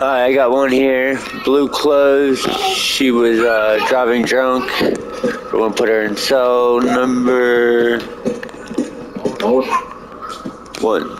I got one here. Blue clothes. She was driving drunk. We're gonna put her in cell number 1.